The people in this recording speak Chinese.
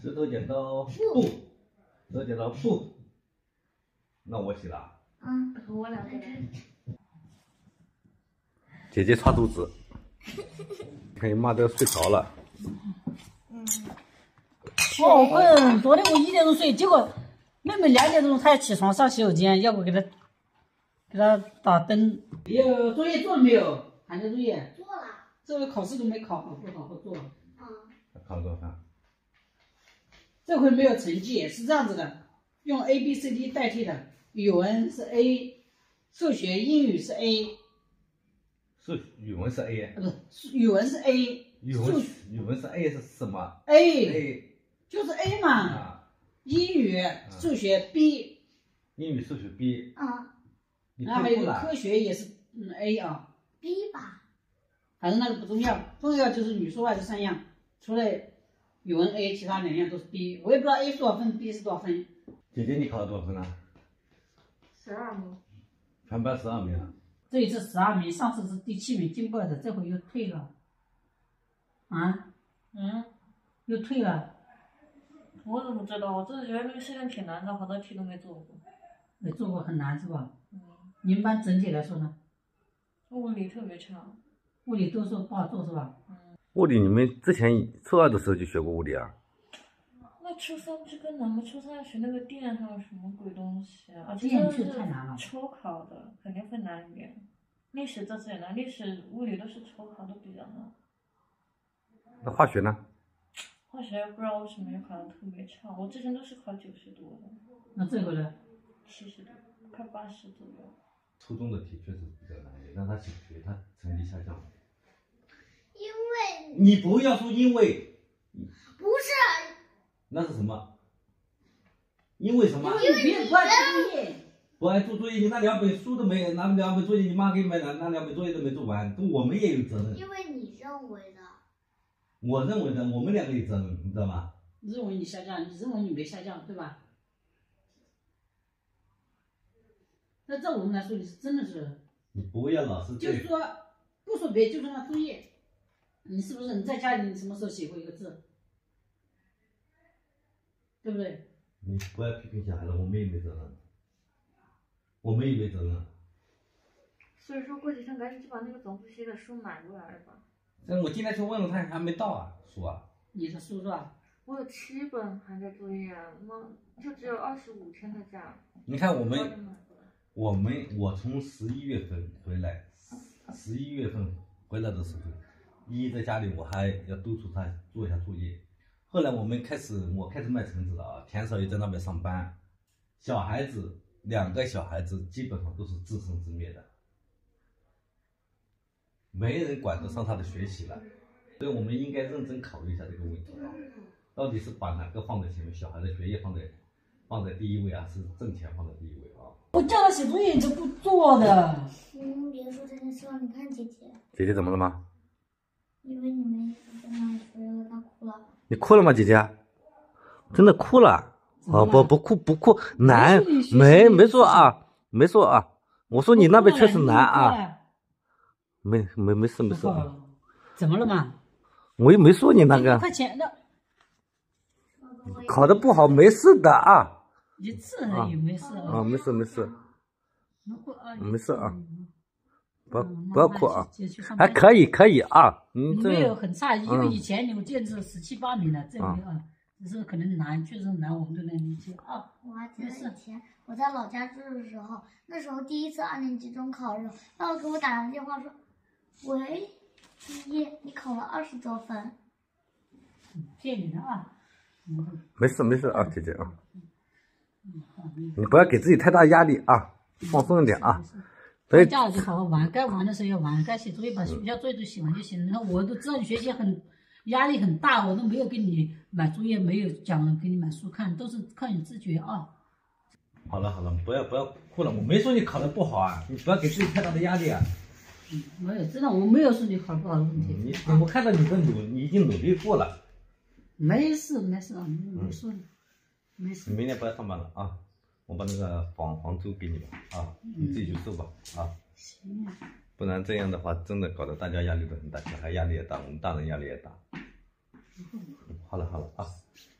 石头剪刀布，石头剪刀布。那我洗了。 我两个。 姐姐擦肚子，看你妈都要睡着了。 好困，昨天我1点钟睡，结果妹妹2点钟她要起床上洗手间，要不给她打灯。作业做了没有？寒假作业做了。 这回考试都没考好，不好好做。 考了多少分？ 这回没有成绩，是这样子的，用 A B C D 代替的。语文是 A， 数学、英语是 A。 语文是 A， 不是，语文是 A。 语文是 A 是什么 ？A 就是 A 嘛。英语、数学 B。 英语、数学 B。 然后还有科学也是A 啊。 B 吧。 反正那个不重要，重要就是语数外这3样，除了语文 A， 其他2样都是 B。我也不知道 A 是多少分 ，B 是多少分。 姐姐，你考了多少分啊 ？12名。 全班12名啊。 这一次12名，上次是第7名进步的，这回又退了。又退了。 我怎么知道？我真的觉得那个试卷挺难的，好多题都没做过。 没做过，很难是吧？你们班整体来说呢？ 物理特别差。 物理都说不好做是吧？ 物理你们之前初2的时候就学过物理啊？ 那初3就更难吗？初3要学那个电还有什么鬼东西啊？ 电是太难了。 抽考的肯定会难一点。历史这次也难，历史、物理都是抽考，都比较难。 那化学呢？ 化学不知道为什么也考得特别差，我之前都是考90多的。 那这个呢 ？70多，快80左右。 初中的题确实比较难，让他小学他成绩下降了。 因为你不要说因为。 不是。 那是什么？因为什么？ 因为你不爱做作业。 不爱做作业，你那2本书都没，那2本作业你妈给你买的，那2本作业都没做完，我们也有责任。 因为你认为的。 我认为的，我们2个有责任，你知道吗？ 认为你下降，你认为你没下降，对吧？那在我们来说，你是真的是。 你不要老是。 就是说，不说别，就说那作业，你是不是你在家里你什么时候写过一个字？对不对？ 你不要批评小孩了，我们也没责任，我们也没责任。 所以说过几天赶紧去把那个总复习的书买过来吧。 我今天去问了他，还没到啊，书啊。 你的书是吧？ 我有7本寒假作业，就只有25天的假。 你看我从11月份回来，11月份回来的时候，在家里我还要督促他做一下作业。后来我开始卖橙子了啊，田少爷在那边上班，2个小孩子基本上都是自生自灭的，没人管得上他的学习了，所以我们应该认真考虑一下这个问题啊，到底是把哪个放在前面，小孩的学业放在第1位啊，是挣钱放在第1位啊？ 我叫他写作业你就不做的。 别说这件事了，你看姐姐。 姐姐怎么了吗？ 因为你们一直在那里说要她哭了。 你哭了吗，姐姐？真的哭了？不哭，难，没说啊，没说啊。我说你那边确实难啊。没事啊。 怎么了嘛？ 我又没说你那个。 快钱的。 考得不好没事的啊。 1次而已，没事。 没事。没事啊。不要哭啊，还可以啊。 你没有很差，因为以前你们见是17、18名的，这回只是可能难，确实难，我们都能理解啊。 我还记得以前我在老家住的时候，那时候第1次2年级中考的时候，爸爸给我打了电话说：“喂，依依，你考了20多分。” 骗你的啊。 没事啊，姐姐啊。你不要给自己太大压力啊，放松一点啊。 放假了就好好玩，该玩的时候要玩，该写作业把学校作业都写完就行了。然后我都知道你学习压力很大，我都没有给你买作业，没有讲了给你买书看，都是靠你自觉啊。 好了，不要哭了，我没说你考得不好啊，你不要给自己太大的压力啊。 没有，真的我没有说你考不好的问题。 我看到你已经努力过了。 没事啊，没说你，没事。 你明天不要上班了啊。我把那个房租给你吧，啊，你自己去收吧，啊， 行啊， 不然这样的话，真的搞得大家压力都很大，小孩压力也大，我们大人压力也大。好了啊。